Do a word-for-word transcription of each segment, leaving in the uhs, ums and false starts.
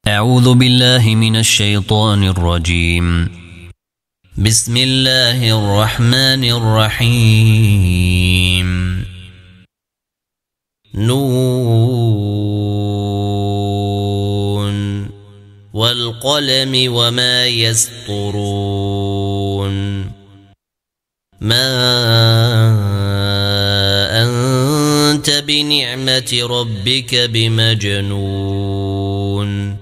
أعوذ بالله من الشيطان الرجيم. بسم الله الرحمن الرحيم. نون والقلم وما يسطرون. ما أنت بنعمة ربك بمجنون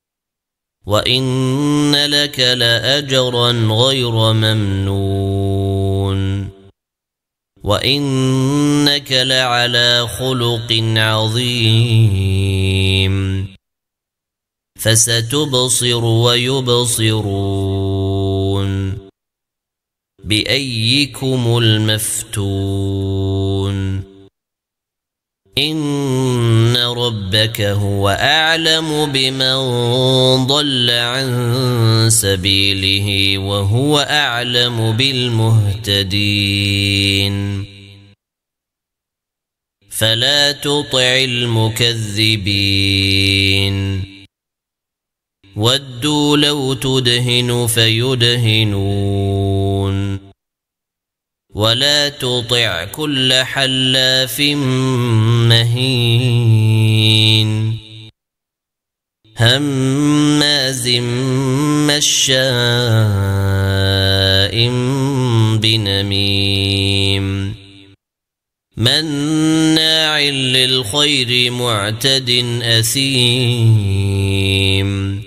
وإن لك لأجرا غير ممنون وإنك لعلى خلق عظيم. فستبصر ويبصرون بأيكم المفتون. إن ربك هو أعلم بمن ضل عن سبيله وهو أعلم بالمهتدين. فلا تطع المكذبين ودوا لو تدهن فيدهنون ولا تطع كل حلاف مهين هماز مشاء بنميم مناع للخير معتد أثيم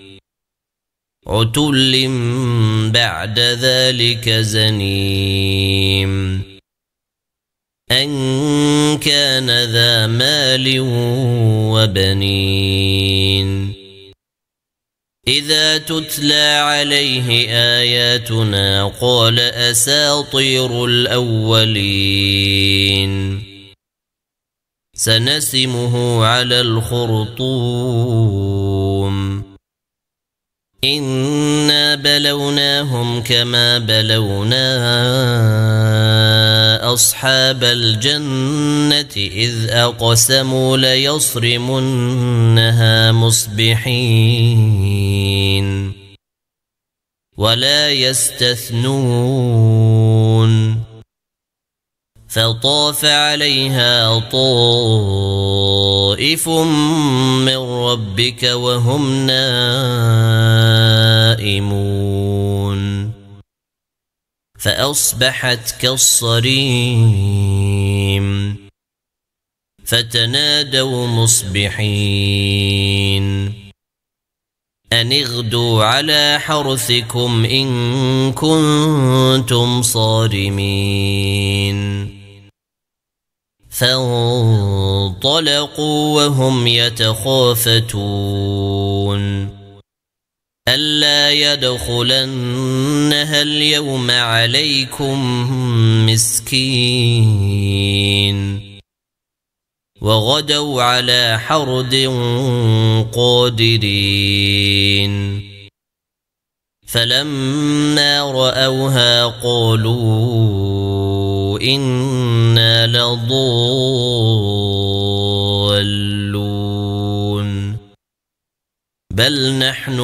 عتل بعد ذلك زنيم أن كان ذا مال وبنين. إذا تتلى عليه آياتنا قال أساطير الأولين. سنسمه على الخرطوم. إنا بلوناهم كما بلونا أصحاب الجنة إذ أقسموا ليصرمنها مصبحين ولا يستثنون. فطاف عليها طائف من ربك وهم نائمون فأصبحت كالصريم. فتنادوا مصبحين أن اغدوا على حرثكم إن كنتم صارمين. فانطلقوا وهم يتخافتون ألا يدخلنها اليوم عليكم مسكين وغدوا على حرد قادرين. فلما رأوها قالوا إنا لضالون بل نحن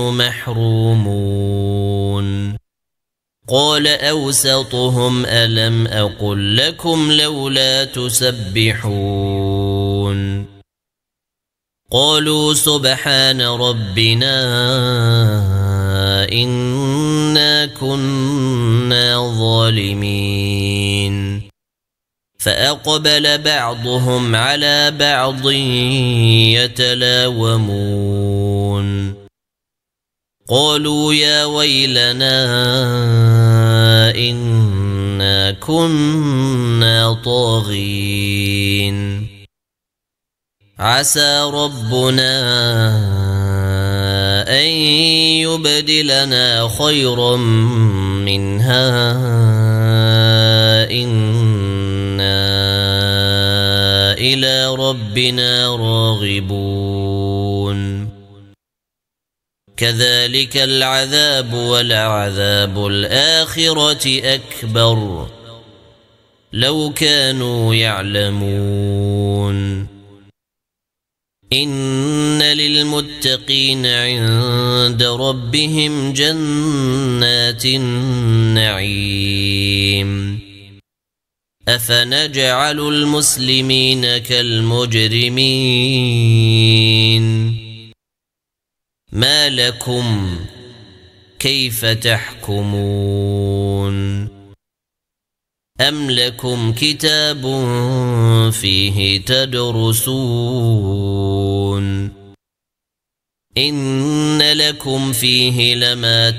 محرومون. قال أوسطهم ألم أقل لكم لولا تسبحون. قالوا سبحان ربنا إنا كنا ظالمين. فأقبل بعضهم على بعض يتلاومون قالوا يا ويلنا إنا كنا طاغين. عسى ربنا أن يبدلنا خيرا منها إنا إلى ربنا راغبون. كذلك العذاب ولعذاب الآخرة أكبر لو كانوا يعلمون. إن للمتقين عند ربهم جنات النعيم أفنجعل المسلمين كالمجرمين ما لكم كيف تحكمون أم لكم كتاب فيه تدرسون إن لكم فيه لما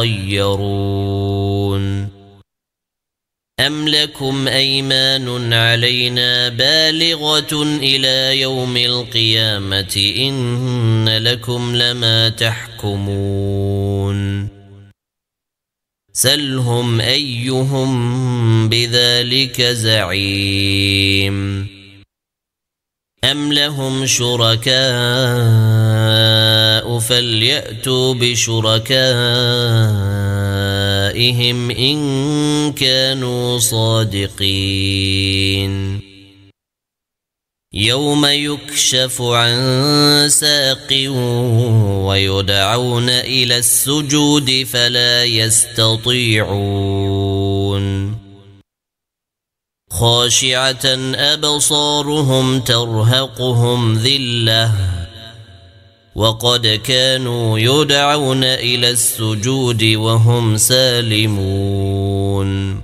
تخيرون أم لكم أيمان علينا بالغة إلى يوم القيامة إن لكم لما تحكمون سلهم أيهم بذلك زعيم أم لهم شركاء فليأتوا بشركائهم إن كانوا صادقين يوم يكشف عن ساق ويدعون إلى السجود فلا يستطيعون خاشعة أبصارهم ترهقهم ذلة وقد كانوا يدعون إلى السجود وهم سالمون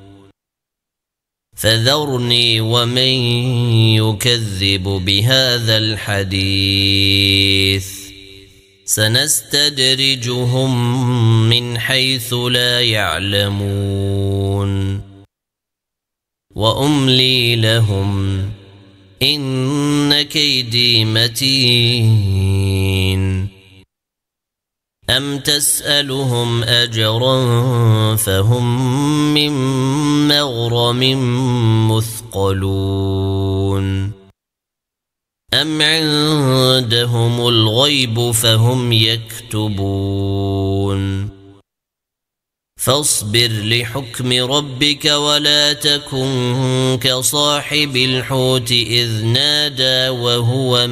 فذرني ومن يكذب بهذا الحديث سنستدرجهم من حيث لا يعلمون وأملي لهم إن كيدي متين أم تسألهم أجرا فهم من مغرم مثقلون أم عندهم الغيب فهم يكتبون فاصبر لحكم ربك ولا تكن كصاحب الحوت إذ نادى وهو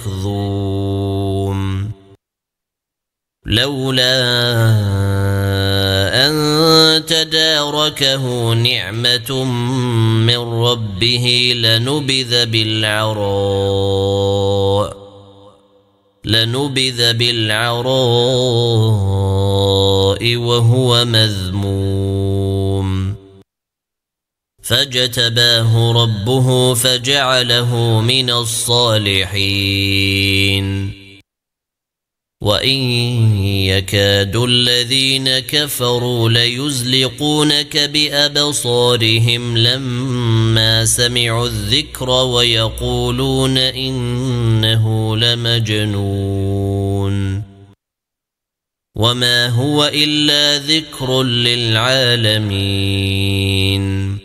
مكظوم لولا أن تداركه نعمة من ربه لنبذ بالعراء لنبذ بالعراء وهو مذموم فاجتباه ربه فجعله من الصالحين وإن يكاد الذين كفروا ليزلقونك بأبصارهم لما سمعوا الذكر ويقولون إنه لمجنون وما هو إلا ذكر للعالمين